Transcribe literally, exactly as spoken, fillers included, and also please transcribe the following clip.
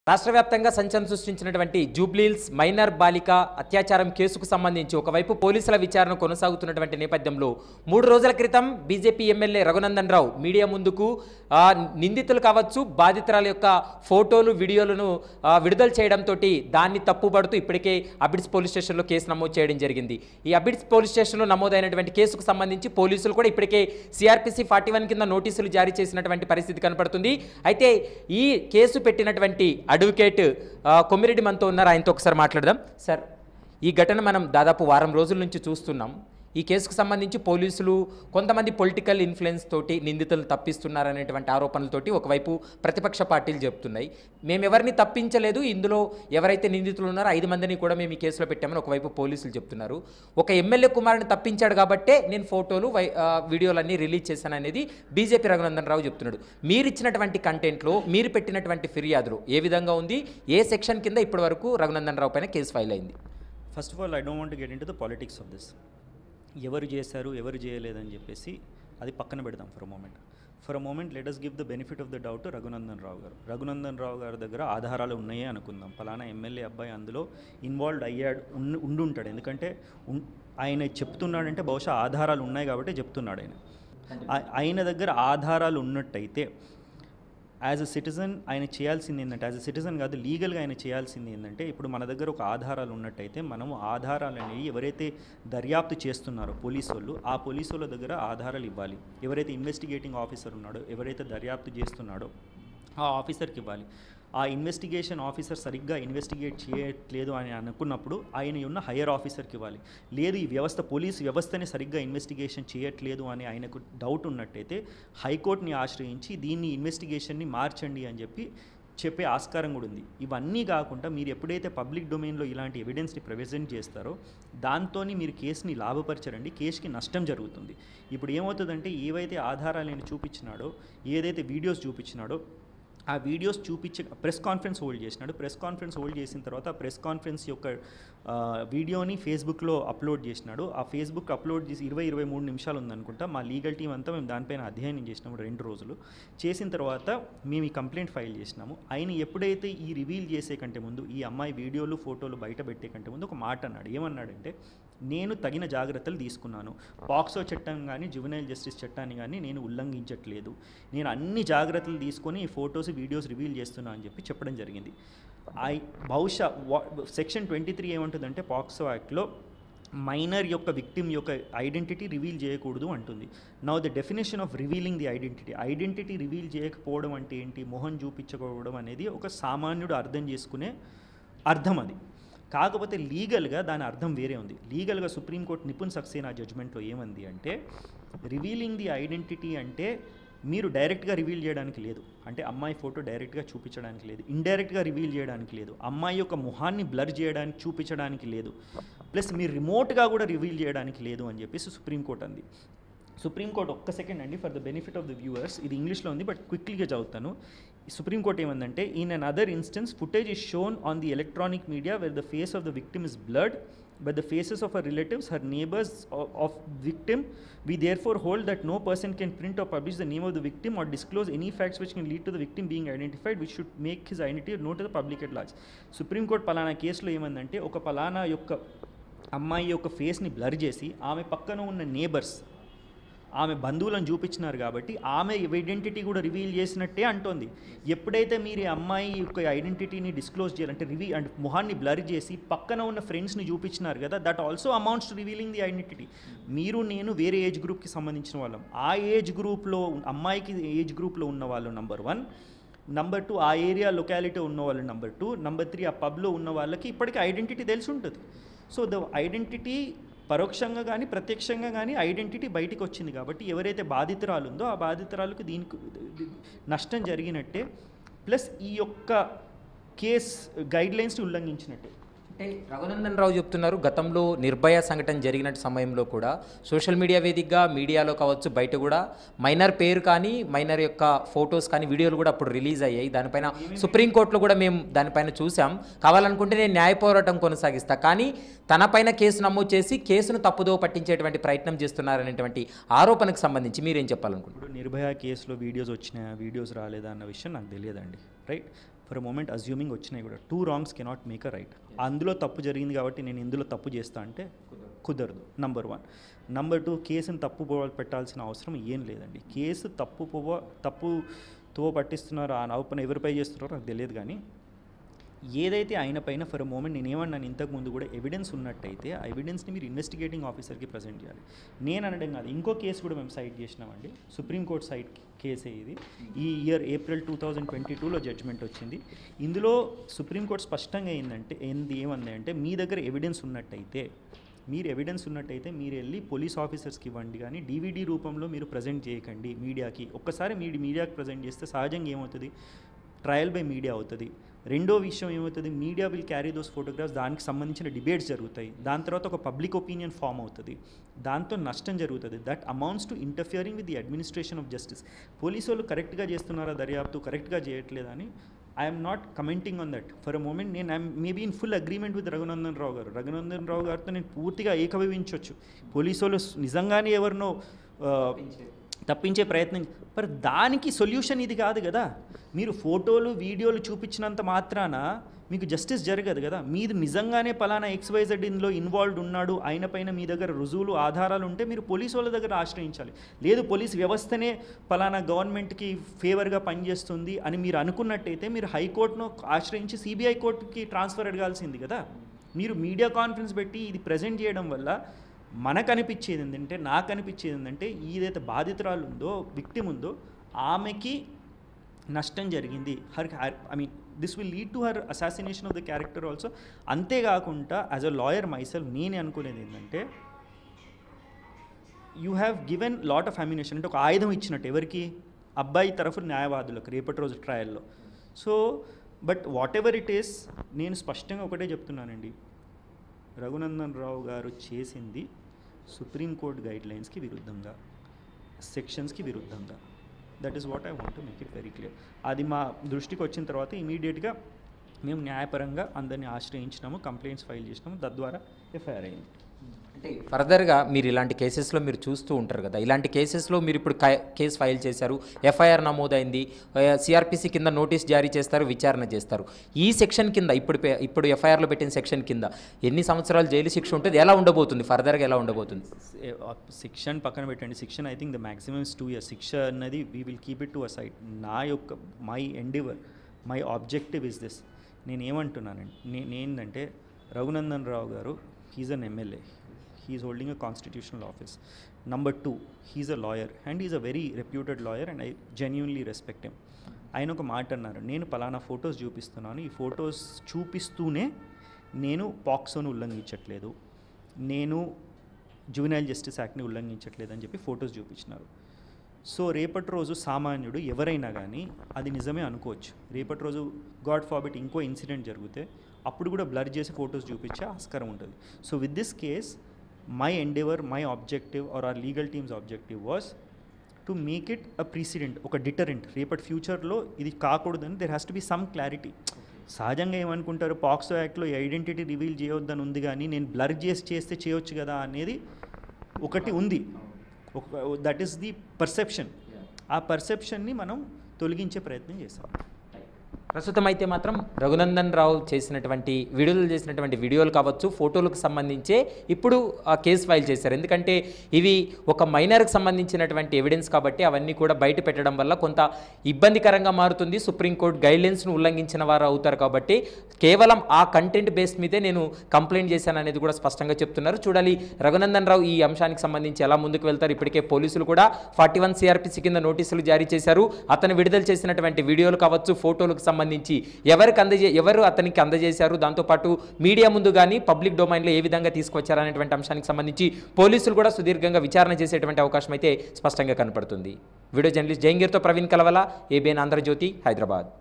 రాష్ట్ర వ్యాప్తంగా సంచలనం సృష్టించినటువంటి జూబ్లీహిల్స్ మైనర్ బాలిక అత్యాచారం కేసుకు సంబంధించి ఒకవైపు పోలీసుల విచారణ కొనసాగుతున్నటువంటి నేపథ్యంలో మూడు రోజుల క్రితం BJP MLA Raghunandan Rao media ముందుకు నిందితులు కావచ్చు బాధితురాల యొక్క ఫోటోలు వీడియోలను విడుదల చేయడంతో దాన్ని తప్పుపడుతూ ఇప్పటికే అబిడ్స్ పోలీస్ స్టేషన్లో కేసు నమోదు చేయడం జరిగింది. ఈ అబిడ్స్ పోలీస్ స్టేషన్లో నమోదైనటువంటి కేసుకు సంబంధించి పోలీసులు కూడా ఇప్పటికే సిఆర్పిసి ఫార్టీ వన్ కింద నోటీసులు జారీ చేసినటువంటి పరిస్థితి కనపడుతుంది. అయితే ఈ కేసు పెట్టినటువంటి అడ్వకేట్ కొమ్మిరెడ్డి మనతో ఉన్నారు, ఆయనతో ఒకసారి మాట్లాడదాం. సార్, ఈ ఘటన మనం దాదాపు వారం రోజుల నుంచి చూస్తున్నాం. ఈ కేసుకు సంబంధించి పోలీసులు కొంతమంది పొలిటికల్ ఇన్ఫ్లుయెన్స్ తోటి నిందితులను తప్పిస్తున్నారనేటువంటి ఆరోపణలతోటి ఒకవైపు ప్రతిపక్ష పార్టీలు చెప్తున్నాయి. మేము ఎవరిని తప్పించలేదు, ఇందులో ఎవరైతే నిందితులు ఉన్నారో ఐదు మందిని కూడా మేము ఈ కేసులో పెట్టామని ఒకవైపు పోలీసులు చెప్తున్నారు. ఒక ఎమ్మెల్యే కుమారుని తప్పించాడు కాబట్టే నేను ఫోటోలు వీడియోలన్నీ రిలీజ్ చేశాను అనేది బీజేపీ రఘునందన్ రావు చెప్తున్నాడు. మీరు ఇచ్చినటువంటి కంటెంట్లో మీరు పెట్టినటువంటి ఫిర్యాదులు ఏ విధంగా ఉంది, ఏ సెక్షన్ కింద ఇప్పటి వరకు రఘునందన్ రావు పైన కేసు ఫైల్ అయింది? First of all, I don't want to get into the politics of this. ఎవరు చేశారు ఎవరు చేయలేదని చెప్పేసి అది పక్కన పెడదాం for a moment. For a moment let us give the benefit of the doubt Raghunandan Rao గారు. రఘునందన్ రావు గారి దగ్గర ఆధారాలు ఉన్నాయే అనుకుందాం. ఫలానా ఎమ్మెల్యే అబ్బాయి అందులో ఇన్వాల్వ్డ్ అయ్యాడు ఉండి ఉంటాడు. ఎందుకంటే ఆయన చెప్తున్నాడంటే బహుశా ఆధారాలు ఉన్నాయి కాబట్టి చెప్తున్నాడు. ఆయన ఆయన దగ్గర ఆధారాలు ఉన్నట్టయితే యాజ్ అ సిటిజన్ ఆయన చేయాల్సింది ఏంటంటే, యాజ్ అ సిటిజన్ కాదు లీగల్గా ఆయన చేయాల్సింది ఏంటంటే, ఇప్పుడు మన దగ్గర ఒక ఆధారాలు ఉన్నట్టయితే మనము ఆధారాలు అనేవి ఎవరైతే దర్యాప్తు చేస్తున్నారో పోలీసు వాళ్ళు, ఆ పోలీసు వాళ్ళ దగ్గర ఆధారాలు ఇవ్వాలి. ఎవరైతే ఇన్వెస్టిగేటింగ్ ఆఫీసర్ ఉన్నాడో, ఎవరైతే దర్యాప్తు చేస్తున్నాడో ఆ ఆఫీసర్కి ఇవ్వాలి. ఆ ఇన్వెస్టిగేషన్ ఆఫీసర్ సరిగ్గా ఇన్వెస్టిగేట్ చేయట్లేదు అని అనుకున్నప్పుడు ఆయన ఉన్న హయ్యర్ ఆఫీసర్కి ఇవ్వాలి. లేదు ఈ వ్యవస్థ పోలీసు వ్యవస్థని సరిగ్గా ఇన్వెస్టిగేషన్ చేయట్లేదు అని ఆయనకు డౌట్ ఉన్నట్టయితే హైకోర్టుని ఆశ్రయించి దీన్ని ఇన్వెస్టిగేషన్ని మార్చండి అని చెప్పి చెప్పే ఆస్కారం కూడా ఉంది. ఇవన్నీ కాకుండా మీరు ఎప్పుడైతే పబ్లిక్ డొమైన్లో ఇలాంటి ఎవిడెన్స్ని ప్రజెంట్ చేస్తారో దాంతో మీరు కేసుని లాభపరచరండి, కేసుకి నష్టం జరుగుతుంది. ఇప్పుడు ఏమవుతుందంటే, ఏవైతే ఆధారాలు ఆయన చూపించినాడో, ఏదైతే వీడియోస్ చూపించినాడో ఆ వీడియోస్ చూపించి ప్రెస్ కాన్ఫరెన్స్ హోల్డ్ చేసినాడు. ప్రెస్ కాన్ఫరెన్స్ హోల్డ్ చేసిన తర్వాత ఆ ప్రెస్ కాన్ఫరెన్స్ యొక్క వీడియోని ఫేస్బుక్లో అప్లోడ్ చేసినాడు. ఆ ఫేస్బుక్ అప్లోడ్ చేసి ఇరవై ఇరవై మూడు నిమిషాలు ఉందనుకుంటా. మా లీగల్ టీం అంతా మేము దానిపైన అధ్యయనం చేసినాము రెండు రోజులు. చేసిన తర్వాత మేము ఈ కంప్లైంట్ ఫైల్ చేసినాము. ఆయన ఎప్పుడైతే ఈ రివీల్ చేసే కంటే ముందు, ఈ అమ్మాయి వీడియోలు ఫోటోలు బయట పెట్టే కంటే ముందు ఒక మాట అన్నాడు. ఏమన్నాడంటే, నేను తగిన జాగ్రత్తలు తీసుకున్నాను, పాక్సో చట్టం కానీ జువెనైల్ జస్టిస్ చట్టాన్ని కానీ నేను ఉల్లంఘించట్లేదు, నేను అన్ని జాగ్రత్తలు తీసుకొని ఈ ఫొటోస్ వీడియోస్ రివీల్ చేస్తున్నా అని చెప్పి చెప్పడం జరిగింది. ఐ బహుశా సెక్షన్ ట్వంటీ త్రీ ఏమంటుందంటే పాక్సో యాక్ట్లో మైనర్ యొక్క విక్టిమ్ యొక్క ఐడెంటిటీ రివీల్ చేయకూడదు అంటుంది. Now the definition of revealing the identity, identity reveal చేయకపోవడం అంటే ఏంటి, మొహం చూపించకపోవడం అనేది ఒక సామాన్యుడు అర్థం చేసుకునే అర్థం అది. కాకపోతే లీగల్గా దాని అర్థం వేరే ఉంది. లీగల్గా సుప్రీంకోర్టు నిపుణ్ సక్సేనా జడ్జ్మెంట్లో ఏమంది అంటే, రివీలింగ్ ది ఐడెంటిటీ అంటే మీరు డైరెక్ట్గా రివీల్ చేయడానికి లేదు, అంటే అమ్మాయి ఫోటో డైరెక్ట్గా చూపించడానికి లేదు, ఇండైరెక్ట్గా రివీల్ చేయడానికి లేదు, అమ్మాయి యొక్క ముఖాన్ని బ్లర్ చేయడానికి చూపించడానికి లేదు, ప్లస్ మీరు రిమోట్గా కూడా రివీల్ చేయడానికి లేదు అని చెప్పేసి సుప్రీంకోర్టు అంది. సుప్రీంకోర్టు ఒక్క సెకండ్ అండి, for the benefit of the viewers, ఇది ఇంగ్లీష్లో ఉంది బట్ క్విక్లీగా చదువుతాను. సుప్రీంకోర్టు ఏమందంటే, in another instance footage is shown on the electronic media where the face of the victim is blurred but the faces of her relatives, her neighbors of, of victim, we therefore hold that no person can print or publish the name of the victim or disclose any facts which can lead to the victim being identified, which should make his identity known to the public at large. Supreme Court పలానా కేసులో ఏమందంటే, ఒక పలానా యొక్క అమ్మాయి యొక్క ఫేస్ని blur చేసి ఆమె పక్కన ఉన్న నేబర్స్, ఆమె బంధువులను చూపించినారు కాబట్టి ఆమె ఐడెంటిటీ కూడా రివీల్ చేసినట్టే అంటోంది. ఎప్పుడైతే మీరు అమ్మాయి యొక్క ఐడెంటిటీని డిస్క్లోజ్ చేయాలంటే రివీ అండ్ మొహాన్ని బ్లర్ చేసి పక్కన ఉన్న ఫ్రెండ్స్ని చూపించినారు కదా, that also amounts to revealing the identity. మీరు నేను వేరే ఏజ్ గ్రూప్కి సంబంధించిన వాళ్ళం, ఆ ఏజ్ గ్రూప్లో అమ్మాయికి ఏజ్ గ్రూప్లో ఉన్న వాళ్ళు నంబర్ వన్, నంబర్ టూ ఆ ఏరియా లొకాలిటీ ఉన్న వాళ్ళు నంబర్ టూ, నంబర్ త్రీ ఆ పబ్లో ఉన్న వాళ్ళకి ఇప్పటికీ ఐడెంటిటీ తెలిసి ఉంటుంది. సో ద ఐడెంటిటీ పరోక్షంగా కానీ ప్రత్యక్షంగా కానీ ఐడెంటిటీ బయటికి వచ్చింది కాబట్టి ఎవరైతే బాధితురాలు ఉందో ఆ బాధితురాలకు దీనికి నష్టం జరిగినట్టే, ప్లస్ ఈ యొక్క కేస్ గైడ్లైన్స్ని ఉల్లంఘించినట్టే. అంటే రఘునందన్ రావు చెప్తున్నారు, గతంలో నిర్భయ సంఘటన జరిగిన సమయంలో కూడా సోషల్ మీడియా వేదికగా మీడియాలో కావచ్చు బయట కూడా మైనర్ పేరు కానీ మైనర్ యొక్క ఫొటోస్ కానీ వీడియోలు కూడా అప్పుడు రిలీజ్ అయ్యాయి. దానిపైన సుప్రీంకోర్టులో కూడా మేము దానిపైన చూసాం. కావాలనుకుంటే నేను న్యాయ పోరాటం కొనసాగిస్తా, కానీ తనపైన కేసు నమోదు చేసి కేసును తప్పుదో పట్టించేటువంటి ప్రయత్నం చేస్తున్నారనేటువంటి ఆరోపణకు సంబంధించి మీరేం చెప్పాలనుకుంటున్నారు? నిర్భయ కేసులో వీడియోస్ వచ్చినాయా, వీడియోస్ రాలేదా అన్న విషయం నాకు తెలియదండి, right? For a moment assuming వచ్చినాయి కూడా, two wrongs cannot make a right. అందులో తప్పు జరిగింది కాబట్టి నేను ఇందులో తప్పు చేస్తా అంటే కుదరదు. Number one. నంబర్ టూ, కేసుని తప్పు పెట్టాల్సిన అవసరం ఏం లేదండి. కేసు తప్పు పోవ తప్పుతో పట్టిస్తున్నారో ఆ నవ్వుపైన ఎవరిపై చేస్తున్నారో నాకు తెలియదు, కానీ ఏదైతే ఆయన పైన ఫర్ అ మూమెంట్ నేను ఏమన్నాను ఇంతకుముందు కూడా, ఎవిడెన్స్ ఉన్నట్టయితే ఆ ఎవిడెన్స్ని మీరు ఇన్వెస్టిగేటింగ్ ఆఫీసర్కి ప్రజెంట్ చేయాలి. నేను అనడం కాదు, ఇంకో కేసు కూడా మేము సైట్ చేసినామండి, సుప్రీంకోర్టు సైట్ కేసే ఇది. ఈ year April two thousand twenty టూలో జడ్జ్మెంట్ వచ్చింది. ఇందులో సుప్రీంకోర్టు స్పష్టంగా ఏంటంటే ఏంది ఏమంది అంటే, మీ దగ్గర ఎవిడెన్స్ ఉన్నట్టయితే మీరు ఎవిడెన్స్ ఉన్నట్టయితే మీరు వెళ్ళి పోలీస్ ఆఫీసర్స్కి ఇవ్వండి, కానీ డీవీడీ రూపంలో మీరు ప్రజెంట్ చేయకండి మీడియాకి. ఒక్కసారి మీ మీడియాకి ప్రజెంట్ చేస్తే సహజంగా ఏమవుతుంది, ట్రయల్ బై మీడియా అవుతుంది. రెండో విషయం ఏమవుతుంది, media will carry those photographs, దానికి సంబంధించిన డిబేట్స్ జరుగుతాయి, దాని తర్వాత ఒక పబ్లిక్ ఒపీనియన్ ఫామ్ అవుతుంది, దాంతో నష్టం జరుగుతుంది. That amounts to interfering with the administration of justice. Police వాళ్ళు కరెక్ట్గా చేస్తున్నారా దర్యాప్తు, కరెక్ట్గా చేయట్లేదని I'm not commenting on that for a moment. నేను I'm maybe in full agreement with Raghunandan Rao గారు. రఘునందన్ రావు గారితో నేను పూర్తిగా ఏకీభవించవచ్చు. పోలీసు వాళ్ళు నిజంగానే ఎవరినో తప్పించే ప్రయత్నం, మరి దానికి సొల్యూషన్ ఇది కాదు కదా. మీరు ఫోటోలు వీడియోలు చూపించినంత మాత్రాన మీకు జస్టిస్ జరగదు కదా. మీరు నిజంగానే పలానా ఎక్స్వైజెడ్ ఇందులో ఇన్వాల్వ్డ్ ఉన్నాడు, ఆయన పైన మీ దగ్గర రుజువులు ఆధారాలు ఉంటే మీరు పోలీసు వాళ్ళ దగ్గర ఆశ్రయించాలి. లేదు పోలీస్ వ్యవస్థనే పలానా గవర్నమెంట్కి ఫేవర్గా పనిచేస్తుంది అని మీరు అనుకున్నట్టయితే మీరు హైకోర్టును ఆశ్రయించి సిబిఐ కోర్టుకి ట్రాన్స్ఫర్ అడగాల్సింది కదా. మీరు మీడియా కాన్ఫరెన్స్ పెట్టి ఇది ప్రజెంట్ చేయడం వల్ల మనకు అనిపించేది ఏంటంటే, నాకు అనిపించేది ఏంటంటే, ఏదైతే బాధితురాలు ఉందో, విక్టిమ్ ఉందో, ఆమెకి నష్టం జరిగింది. Her I mean this will lead to her assassination of the character also. అంతేకాకుండా యాజ్ అ లాయర్ మైసెల్ఫ్ నేను అనుకునేది ఏంటంటే, you have given lot of ammunition, అంటే ఒక ఆయుధం ఇచ్చినట్టు ఎవరికి, అబ్బాయి తరఫు న్యాయవాదులకు రేపటి రోజు ట్రయల్లో. So but whatever it is, నేను స్పష్టంగా ఒకటే చెప్తున్నానండి, రఘునందన్ రావు గారు చేసింది సుప్రీంకోర్టు గైడ్లైన్స్కి విరుద్ధంగా, సెక్షన్స్కి విరుద్ధంగా. That is what I want to make it very clear. అది మా దృష్టికి వచ్చిన తర్వాత ఇమీడియట్గా మేము న్యాయపరంగా అందరినీ ఆశ్రయించినాము, కంప్లైంట్స్ ఫైల్ చేసినాము, తద్వారా ఎఫ్ఐఆర్ అయింది. అంటే ఫర్దర్గా మీరు ఇలాంటి కేసెస్లో మీరు చూస్తూ ఉంటారు కదా, ఇలాంటి కేసెస్లో మీరు ఇప్పుడు కేసు ఫైల్ చేశారు, ఎఫ్ఐఆర్ నమోదైంది, సిఆర్పిసి కింద నోటీస్ జారీ చేస్తారు, విచారణ చేస్తారు. ఈ సెక్షన్ కింద ఇప్పుడు ఇప్పుడు ఎఫ్ఐఆర్లో పెట్టిన సెక్షన్ కింద ఎన్ని సంవత్సరాలు జైలు శిక్ష ఉంటుంది, ఎలా ఉండబోతుంది, ఫర్దర్గా ఎలా ఉండబోతుంది? శిక్షణ పక్కన పెట్టండి, శిక్షణ I think the maximum two years శిక్ష అన్నది we will keep it to a side. నా యొక్క my endeavour, my objective is this. నేను ఏమంటున్నానండి, నేనేంటంటే Raghunandan Rao garu he's an MLA, he is holding a constitutional office. Number two, he is a lawyer and he is a very reputed lawyer and I genuinely respect him. ఆయన ఒక మాట అన్నారు, నేను పలానా photos చూపిస్తున్నాను, ఈ ఫొటోస్ చూపిస్తూనే నేను పాక్సోను ఉల్లంఘించట్లేదు, నేను జువెనైల్ జస్టిస్ యాక్ట్ని ఉల్లంఘించట్లేదు అని చెప్పి ఫొటోస్ చూపించినారు. సో రేపటి రోజు సామాన్యుడు ఎవరైనా కానీ అది నిజమే అనుకోవచ్చు. రేపటి రోజు గాడ్ ఫార్బిట్ ఇంకో ఇన్సిడెంట్ జరిగితే అప్పుడు కూడా బ్లర్ చేసి ఫొటోస్ చూపించే ఆస్కారం ఉంటుంది. So with this case my endeavor, my objective or our legal team's objective was to make it a precedent, ఒక డిటరెంట్. రేపటి ఫ్యూచర్లో ఇది కాకూడదని there has to be some clarity. సహజంగా ఏమనుకుంటారు, పాక్సో యాక్ట్లో ఐడెంటిటీ రివీల్ చేయొద్దని ఉంది, కానీ నేను బ్లర్ చేసి చేస్తే చేయొచ్చు కదా అనేది ఒకటి ఉంది. That is the perception. ఆ పర్సెప్షన్ని మనం తొలగించే ప్రయత్నం చేస్తాం. ప్రస్తుతం అయితే మాత్రం రఘునందన్ రావు చేసినటువంటి వీడియోలు చేసినటువంటి వీడియోలు కావచ్చు, ఫోటోలకు సంబంధించే ఇప్పుడు ఆ కేసు ఫైల్ చేశారు. ఎందుకంటే ఇవి ఒక మైనర్కి సంబంధించినటువంటి ఎవిడెన్స్ కాబట్టి అవన్నీ కూడా బయట పెట్టడం వల్ల కొంత ఇబ్బందికరంగా మారుతుంది. సుప్రీంకోర్టు గైడ్లైన్స్ను ఉల్లంఘించిన వారు అవుతారు కాబట్టి కేవలం ఆ కంటెంట్ బేస్ మీదే నేను కంప్లైంట్ చేశాను అనేది కూడా స్పష్టంగా చెప్తున్నారు. చూడాలి రఘునందన్ రావు ఈ అంశానికి సంబంధించి ఎలా ముందుకు వెళ్తారు. ఇప్పటికే పోలీసులు కూడా ఫార్టీ వన్ సిఆర్పిసి కింద నోటీసులు జారీ చేశారు. అతను విడుదల చేసినటువంటి వీడియోలు కావచ్చు, ఫోటోలకు సంబంధించి ఎవరికి అందజే ఎవరు అతనికి అందజేశారు, దాంతోపాటు మీడియా ముందు కానీ పబ్లిక్ డొమైన్లో ఏ విధంగా తీసుకొచ్చారు అనేటువంటి అంశానికి సంబంధించి పోలీసులు కూడా సుదీర్ఘంగా విచారణ చేసేటువంటి అవకాశం అయితే స్పష్టంగా కనపడుతుంది. వీడియో జర్నలిస్ట్ జయంగీర్తో ప్రవీణ్ కలవల, ఏబిఎన్ ఆంధ్రజ్యోతి, హైదరాబాద్.